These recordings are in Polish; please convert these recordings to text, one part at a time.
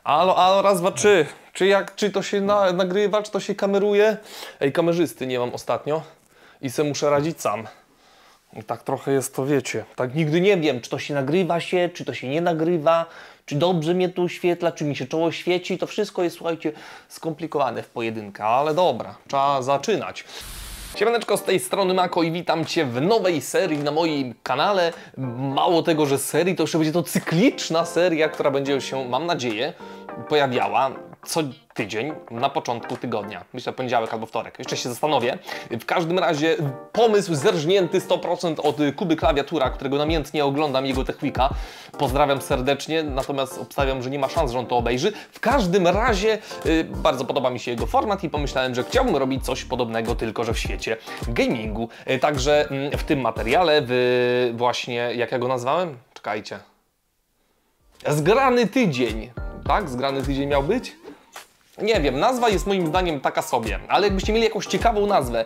Alo, raz, dwa, trzy. Czy to się nagrywa, czy to się kameruje? Ej, kamerzysty nie mam ostatnio i se muszę radzić sam. I tak trochę jest to, wiecie, tak nigdy nie wiem, czy to się nagrywa czy to się nie nagrywa, czy dobrze mnie tu oświetla, czy mi się czoło świeci. To wszystko jest, słuchajcie, skomplikowane w pojedynkę, ale dobra, trzeba zaczynać. Siemaneczko, z tej strony Mako i witam Cię w nowej serii na moim kanale. Mało tego, że serii, to jeszcze będzie to cykliczna seria, która będzie się, mam nadzieję, pojawiała co tydzień na początku tygodnia. Myślę poniedziałek albo wtorek. Jeszcze się zastanowię. W każdym razie pomysł zerżnięty 100% od Kuby Klawiatura, którego namiętnie oglądam, jego technika. Pozdrawiam serdecznie, natomiast obstawiam, że nie ma szans, że on to obejrzy. W każdym razie bardzo podoba mi się jego format i pomyślałem, że chciałbym robić coś podobnego, tylko że w świecie gamingu. Także w tym materiale właśnie, jak ja go nazwałem? Czekajcie. Zgrany tydzień. Tak? Zgrany tydzień miał być? Nie wiem, nazwa jest moim zdaniem taka sobie, ale jakbyście mieli jakąś ciekawą nazwę,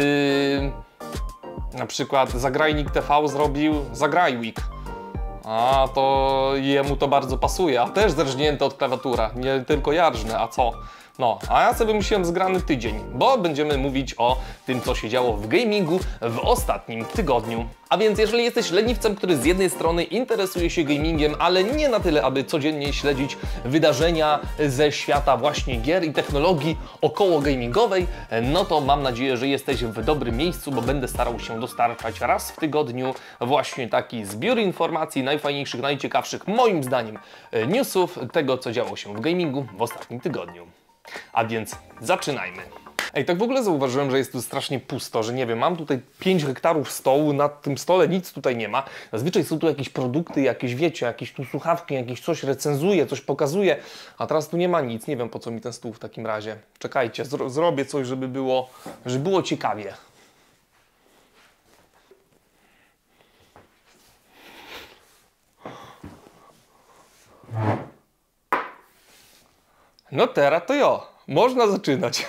na przykład Zagrajnik TV zrobił Zagrajweek, a to jemu to bardzo pasuje, a też zerżnięte od klawiatura, nie tylko jarżne, a co? No, a ja sobie wymyśliłem zgrany tydzień, bo będziemy mówić o tym, co się działo w gamingu w ostatnim tygodniu. A więc jeżeli jesteś leniwcem, który z jednej strony interesuje się gamingiem, ale nie na tyle, aby codziennie śledzić wydarzenia ze świata właśnie gier i technologii około gamingowej, no to mam nadzieję, że jesteś w dobrym miejscu, bo będę starał się dostarczać raz w tygodniu właśnie taki zbiór informacji najfajniejszych, najciekawszych, moim zdaniem, newsów tego, co działo się w gamingu w ostatnim tygodniu. A więc zaczynajmy. Ej, tak w ogóle zauważyłem, że jest tu strasznie pusto, że nie wiem, mam tutaj 5 hektarów stołu, na tym stole nic tutaj nie ma. Zazwyczaj są tu jakieś produkty, jakieś, wiecie, jakieś tu słuchawki, jakieś coś recenzuje, coś pokazuje, a teraz tu nie ma nic. Nie wiem, po co mi ten stół w takim razie. Czekajcie, zrobię coś, żeby było ciekawie. No teraz to jo, można zaczynać.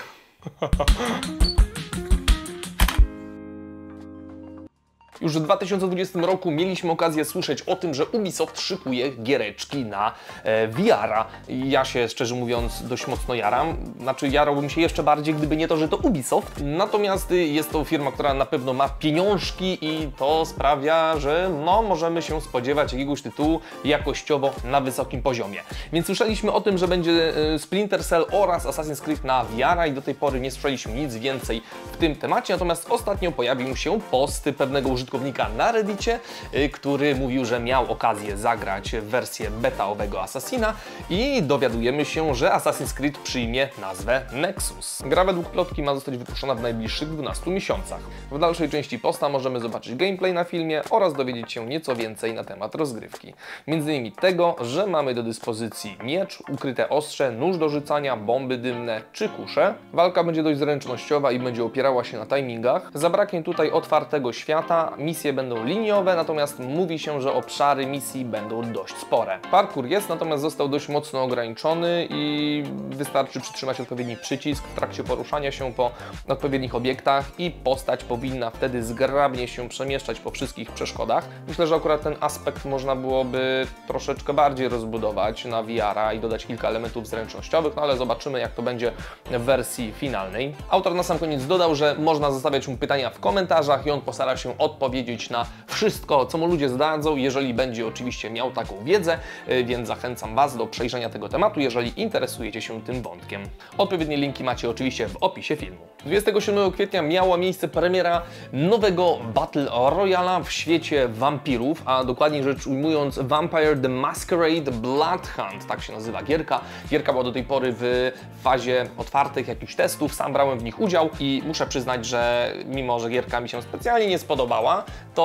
Już w 2020 roku mieliśmy okazję słyszeć o tym, że Ubisoft szykuje giereczki na VR-a. Ja się, szczerze mówiąc, dość mocno jaram. Znaczy, jarałbym się jeszcze bardziej, gdyby nie to, że to Ubisoft. Natomiast jest to firma, która na pewno ma pieniążki i to sprawia, że no, możemy się spodziewać jakiegoś tytułu jakościowo na wysokim poziomie. Więc słyszeliśmy o tym, że będzie Splinter Cell oraz Assassin's Creed na VR-a i do tej pory nie słyszeliśmy nic więcej w tym temacie. Natomiast ostatnio pojawił się post pewnego użytkownika na Reddicie, który mówił, że miał okazję zagrać w wersję betaowego Assassina i dowiadujemy się, że Assassin's Creed przyjmie nazwę Nexus. Gra według plotki ma zostać wypuszczona w najbliższych 12 miesiącach. W dalszej części posta możemy zobaczyć gameplay na filmie oraz dowiedzieć się nieco więcej na temat rozgrywki. Między innymi tego, że mamy do dyspozycji miecz, ukryte ostrze, nóż do rzucania, bomby dymne czy kusze. Walka będzie dość zręcznościowa i będzie opierała się na timingach. Zabraknie tutaj otwartego świata, misje będą liniowe, natomiast mówi się, że obszary misji będą dość spore. Parkour jest, natomiast został dość mocno ograniczony i wystarczy przytrzymać odpowiedni przycisk w trakcie poruszania się po odpowiednich obiektach i postać powinna wtedy zgrabnie się przemieszczać po wszystkich przeszkodach. Myślę, że akurat ten aspekt można byłoby troszeczkę bardziej rozbudować na VR-a i dodać kilka elementów zręcznościowych, no ale zobaczymy, jak to będzie w wersji finalnej. Autor na sam koniec dodał, że można zostawiać mu pytania w komentarzach i on postara się odpowiedzieć na wszystko, co mu ludzie zdadzą, jeżeli będzie oczywiście miał taką wiedzę, więc zachęcam Was do przejrzenia tego tematu, jeżeli interesujecie się tym wątkiem. Odpowiednie linki macie oczywiście w opisie filmu. 27 kwietnia miała miejsce premiera nowego Battle Royale'a w świecie wampirów, a dokładniej rzecz ujmując Vampire the Masquerade Blood Hunt, tak się nazywa gierka. Gierka była do tej pory w fazie otwartych jakichś testów, sam brałem w nich udział i muszę przyznać, że mimo, że gierka mi się specjalnie nie spodobała,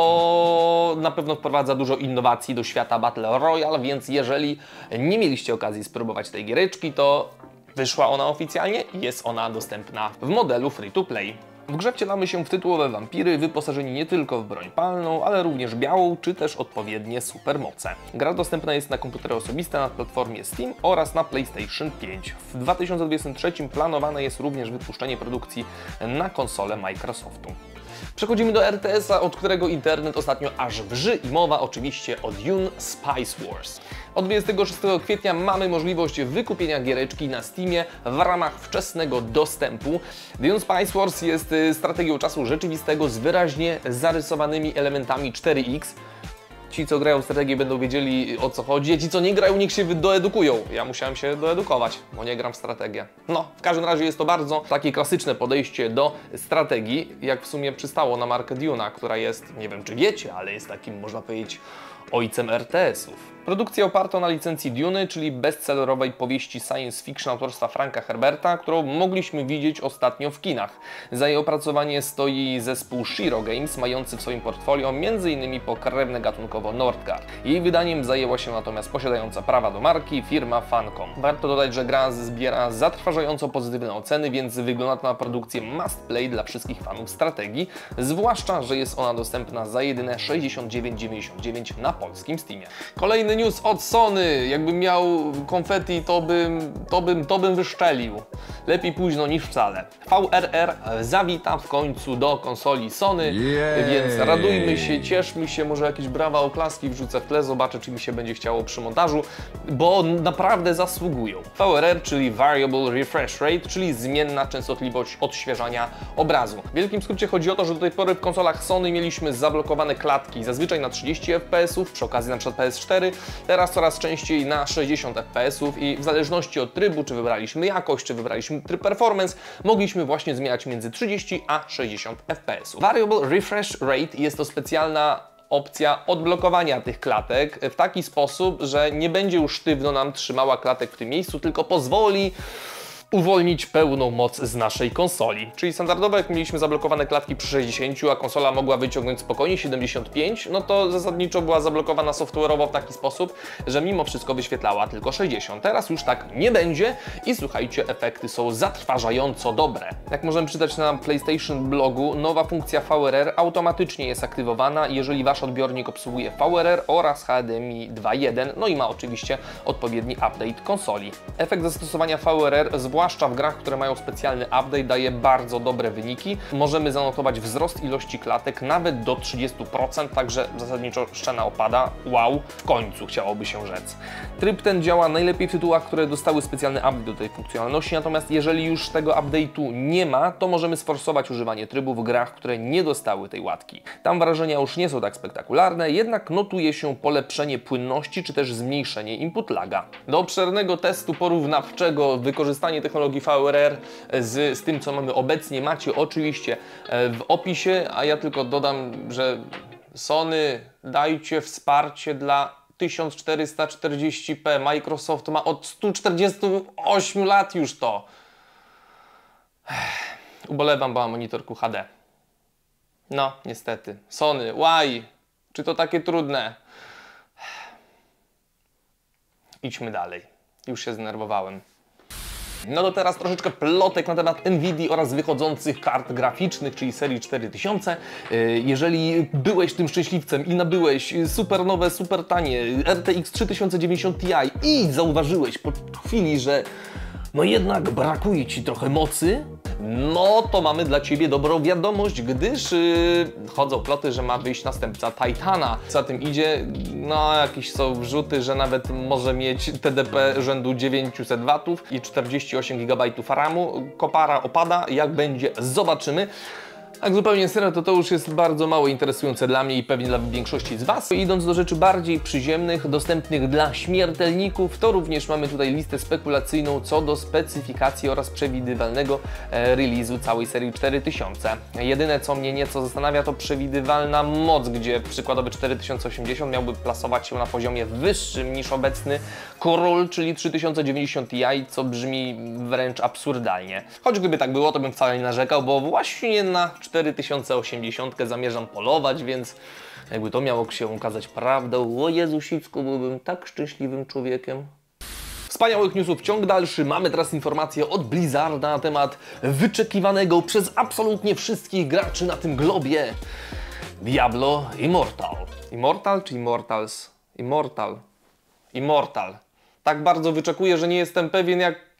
to na pewno wprowadza dużo innowacji do świata Battle Royale, więc jeżeli nie mieliście okazji spróbować tej giereczki, to wyszła ona oficjalnie i jest ona dostępna w modelu free to play. W grze wcielamy się w tytułowe wampiry, wyposażeni nie tylko w broń palną, ale również białą, czy też odpowiednie supermoce. Gra dostępna jest na komputery osobiste, na platformie Steam oraz na PlayStation 5. W 2023 planowane jest również wypuszczenie produkcji na konsolę Microsoftu. Przechodzimy do RTS-a, od którego internet ostatnio aż wrzy i mowa oczywiście o Dune Spice Wars. Od 26 kwietnia mamy możliwość wykupienia giereczki na Steamie w ramach wczesnego dostępu. Dune Spice Wars jest strategią czasu rzeczywistego z wyraźnie zarysowanymi elementami 4X. Ci, co grają w strategię, będą wiedzieli, o co chodzi, a ci, co nie grają, niech się doedukują. Ja musiałem się doedukować, bo nie gram w strategię. No, w każdym razie jest to bardzo takie klasyczne podejście do strategii, jak w sumie przystało na markę Dune'a, która jest, nie wiem czy wiecie, ale jest takim, można powiedzieć, ojcem RTS-ów. Produkcja oparta na licencji Duny, czyli bestsellerowej powieści science fiction autorstwa Franka Herberta, którą mogliśmy widzieć ostatnio w kinach. Za jej opracowanie stoi zespół Shiro Games, mający w swoim portfolio m.in. pokrewne gatunkowo Nordgard. Jej wydaniem zajęła się natomiast posiadająca prawa do marki firma Funcom. Warto dodać, że gra zbiera zatrważająco pozytywne oceny, więc wygląda to na produkcję must play dla wszystkich fanów strategii, zwłaszcza, że jest ona dostępna za jedyne 69,99 na polskim Steamie. Kolejny news od Sony. Jakbym miał konfetti, to bym wyszczelił. Lepiej późno niż wcale. VRR zawita w końcu do konsoli Sony, więc radujmy się, cieszmy się, może jakieś brawa, oklaski wrzucę w tle, zobaczę, czy mi się będzie chciało przy montażu, bo naprawdę zasługują. VRR, czyli Variable Refresh Rate, czyli zmienna częstotliwość odświeżania obrazu. W wielkim skrócie chodzi o to, że do tej pory w konsolach Sony mieliśmy zablokowane klatki, zazwyczaj na 30 fps, przy okazji na przykład PS4, teraz coraz częściej na 60 fps i w zależności od trybu, czy wybraliśmy jakość, czy wybraliśmy tryb performance, mogliśmy właśnie zmieniać między 30 a 60 fps. Variable Refresh Rate jest to specjalna opcja odblokowania tych klatek w taki sposób, że nie będzie już sztywno nam trzymała klatek w tym miejscu, tylko pozwoli uwolnić pełną moc z naszej konsoli. Czyli standardowo, jak mieliśmy zablokowane klatki przy 60, a konsola mogła wyciągnąć spokojnie 75, no to zasadniczo była zablokowana software'owo w taki sposób, że mimo wszystko wyświetlała tylko 60. Teraz już tak nie będzie i słuchajcie, efekty są zatrważająco dobre. Jak możemy czytać na PlayStation blogu, nowa funkcja VRR automatycznie jest aktywowana, jeżeli Wasz odbiornik obsługuje VRR oraz HDMI 2.1, no i ma oczywiście odpowiedni update konsoli. Efekt zastosowania VRR, zwłaszcza w grach, które mają specjalny update, daje bardzo dobre wyniki. Możemy zanotować wzrost ilości klatek nawet do 30%, także zasadniczo szczena opada. Wow, w końcu chciałoby się rzec. Tryb ten działa najlepiej w tytułach, które dostały specjalny update do tej funkcjonalności, natomiast jeżeli już tego update'u nie ma, to możemy sforsować używanie trybu w grach, które nie dostały tej łatki. Tam wrażenia już nie są tak spektakularne, jednak notuje się polepszenie płynności, czy też zmniejszenie input laga. Do obszernego testu porównawczego wykorzystanie technologii VRR z tym, co mamy obecnie, macie oczywiście w opisie, a ja tylko dodam, że Sony, dajcie wsparcie dla 1440p. Microsoft ma od 148 lat już to. Ubolewam, bo mam monitor QHD. No, niestety. Sony, why? Czy to takie trudne? Idźmy dalej. Już się zdenerwowałem. No to teraz troszeczkę plotek na temat Nvidia oraz wychodzących kart graficznych, czyli serii 4000. Jeżeli byłeś tym szczęśliwcem i nabyłeś super nowe, super tanie RTX 3090 Ti i zauważyłeś po chwili, że no jednak brakuje Ci trochę mocy, no to mamy dla Ciebie dobrą wiadomość, gdyż chodzą ploty, że ma wyjść następca Titana. Co za tym idzie, no jakieś są wrzuty, że nawet może mieć TDP rzędu 900 W i 48 GB RAMu. Kopara opada, jak będzie, zobaczymy. Tak zupełnie serio, to już jest bardzo mało interesujące dla mnie i pewnie dla większości z Was. Idąc do rzeczy bardziej przyziemnych, dostępnych dla śmiertelników, to również mamy tutaj listę spekulacyjną co do specyfikacji oraz przewidywalnego release'u całej serii 4000. Jedyne, co mnie nieco zastanawia, to przewidywalna moc, gdzie przykładowy 4080 miałby plasować się na poziomie wyższym niż obecny król, czyli 3090 Ti, co brzmi wręcz absurdalnie. Choć gdyby tak było, to bym wcale nie narzekał, bo właśnie na 4080 zamierzam polować, więc jakby to miało się okazać prawdą, o Jezusicku, byłbym tak szczęśliwym człowiekiem. Wspaniałych newsów ciąg dalszy. Mamy teraz informację od Blizzarda na temat wyczekiwanego przez absolutnie wszystkich graczy na tym globie Diablo Immortal. Immortal czy Immortals? Immortal. Immortal. Tak bardzo wyczekuję, że nie jestem pewien,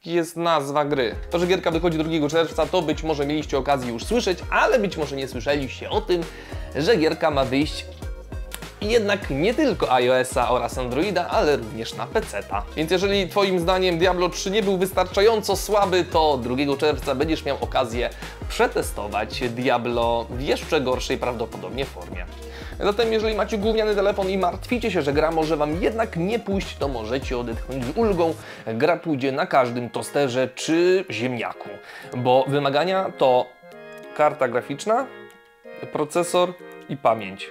jest nazwa gry. To, że gierka wychodzi 2 czerwca, to być może mieliście okazję już słyszeć, ale być może nie słyszeliście o tym, że gierka ma wyjść jednak nie tylko iOS-a oraz Androida, ale również na PC-ta. Więc jeżeli Twoim zdaniem Diablo 3 nie był wystarczająco słaby, to 2 czerwca będziesz miał okazję przetestować Diablo w jeszcze gorszej prawdopodobnie formie. Zatem jeżeli macie gówniany telefon i martwicie się, że gra może Wam jednak nie pójść, to możecie odetchnąć z ulgą. Gra pójdzie na każdym tosterze czy ziemniaku, bo wymagania to karta graficzna, procesor i pamięć.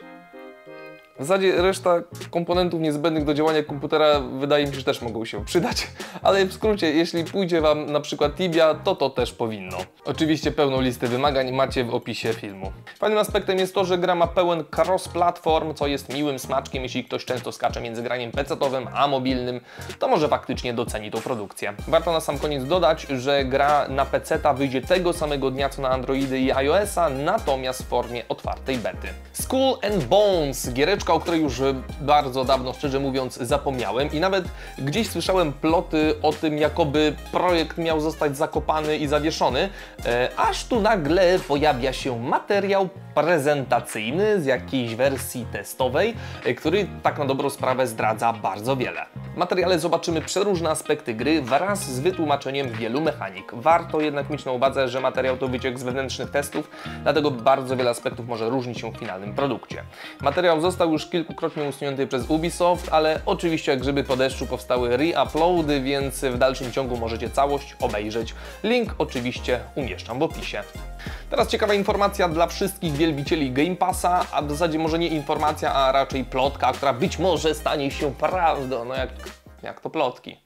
W zasadzie reszta komponentów niezbędnych do działania komputera wydaje mi się, że też mogą się przydać, ale w skrócie, jeśli pójdzie Wam na przykład Tibia, to też powinno. Oczywiście pełną listę wymagań macie w opisie filmu. Fajnym aspektem jest to, że gra ma pełen cross-platform, co jest miłym smaczkiem. Jeśli ktoś często skacze między graniem PC-owym a mobilnym, to może faktycznie doceni tą produkcję. Warto na sam koniec dodać, że gra na PC-ta wyjdzie tego samego dnia co na Androidy i iOS-a, natomiast w formie otwartej bety. Skull and Bones, giereczka, o której już bardzo dawno, szczerze mówiąc, zapomniałem i nawet gdzieś słyszałem ploty o tym, jakoby projekt miał zostać zakopany i zawieszony, aż tu nagle pojawia się materiał prezentacyjny z jakiejś wersji testowej, który tak na dobrą sprawę zdradza bardzo wiele. W materiale zobaczymy przeróżne aspekty gry wraz z wytłumaczeniem wielu mechanik. Warto jednak mieć na uwadze, że materiał to wyciek z wewnętrznych testów, dlatego bardzo wiele aspektów może różnić się w finalnym produkcie. Materiał został już kilkukrotnie usunięty przez Ubisoft, ale oczywiście jak grzyby po deszczu powstały re-uploady, więc w dalszym ciągu możecie całość obejrzeć. Link oczywiście umieszczam w opisie. Teraz ciekawa informacja dla wszystkich wielbicieli Game Passa, a w zasadzie może nie informacja, a raczej plotka, która być może stanie się prawdą, no jak to plotki.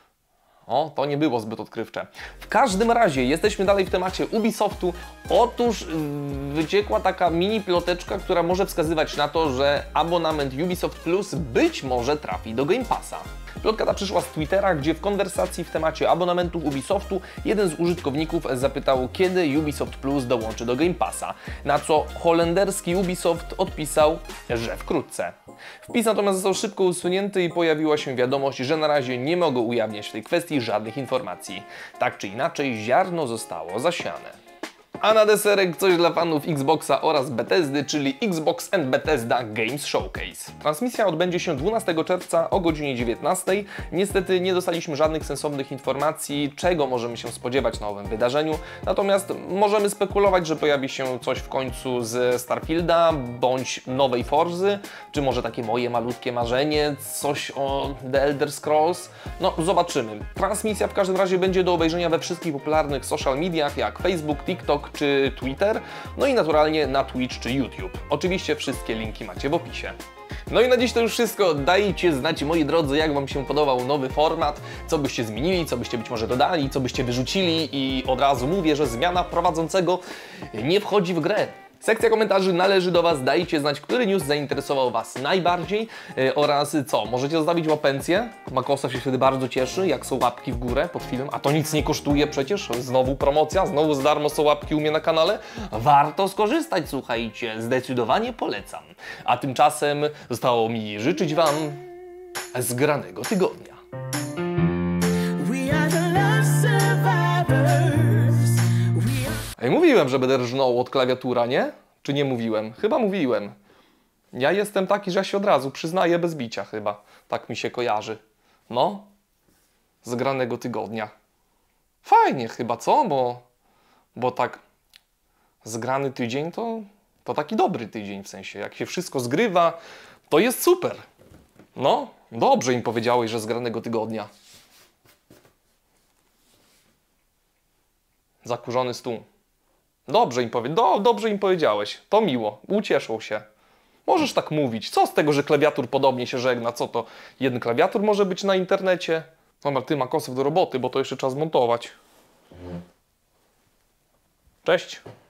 O, to nie było zbyt odkrywcze. W każdym razie jesteśmy dalej w temacie Ubisoftu. Otóż wyciekła taka mini ploteczka, która może wskazywać na to, że abonament Ubisoft Plus być może trafi do Game Passa. Plotka ta przyszła z Twittera, gdzie w konwersacji w temacie abonamentów Ubisoftu jeden z użytkowników zapytał, kiedy Ubisoft Plus dołączy do Game Passa, na co holenderski Ubisoft odpisał, że wkrótce. Wpis natomiast został szybko usunięty i pojawiła się wiadomość, że na razie nie mogą ujawniać w tej kwestii żadnych informacji. Tak czy inaczej, ziarno zostało zasiane. A na deserek coś dla fanów Xboxa oraz Bethesdy, czyli Xbox and Bethesda Games Showcase. Transmisja odbędzie się 12 czerwca o godzinie 19. Niestety nie dostaliśmy żadnych sensownych informacji, czego możemy się spodziewać na owym wydarzeniu, natomiast możemy spekulować, że pojawi się coś w końcu z Starfielda, bądź nowej Forzy, czy może takie moje malutkie marzenie, coś o The Elder Scrolls. No, zobaczymy. Transmisja w każdym razie będzie do obejrzenia we wszystkich popularnych social mediach, jak Facebook, TikTok czy Twitter, no i naturalnie na Twitch czy YouTube. Oczywiście wszystkie linki macie w opisie. No i na dziś to już wszystko. Dajcie znać, moi drodzy, jak Wam się podobał nowy format, co byście zmienili, co byście być może dodali, co byście wyrzucili i od razu mówię, że zmiana prowadzącego nie wchodzi w grę. Sekcja komentarzy należy do Was, dajcie znać, który news zainteresował Was najbardziej oraz co, możecie zostawić łapencję, Makosa się wtedy bardzo cieszy, jak są łapki w górę pod filmem, a to nic nie kosztuje przecież, znowu promocja, znowu za darmo są łapki u mnie na kanale, warto skorzystać, słuchajcie, zdecydowanie polecam. A tymczasem zostało mi życzyć Wam zgranego tygodnia. Ej, mówiłem, że będę rżnął od klawiatura, nie? Czy nie mówiłem? Chyba mówiłem. Ja jestem taki, że ja się od razu przyznaję bez bicia chyba. Tak mi się kojarzy. No. Zgranego tygodnia. Fajnie chyba, co? Bo tak zgrany tydzień to taki dobry tydzień w sensie. Jak się wszystko zgrywa, to jest super. No, dobrze im powiedziałeś, że zgranego tygodnia. Zakurzony stół. Dobrze im powiedziałeś. To miło. Ucieszą się. Możesz tak mówić. Co z tego, że klawiatur podobnie się żegna? Co to? Jeden klawiatur może być na internecie? Dobra, ty Makosów do roboty, bo to jeszcze trzeba zmontować. Cześć.